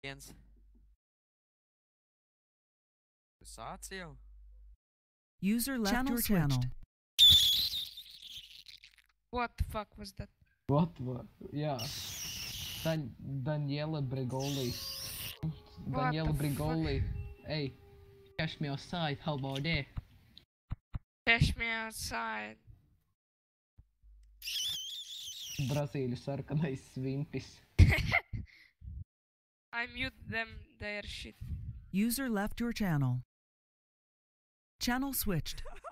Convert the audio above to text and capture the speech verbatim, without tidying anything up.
Viens. Tu sāc jau? User left Channel your switched. channel. What the fuck was that? What? What? Yeah. Dan Daniela Brigoli. What Daniela the Brigoli. Hey, catch me outside. How about that? Cash me outside. Brazīļu sarkanais svimpis. I mute them their shit. User left your channel. Channel switched.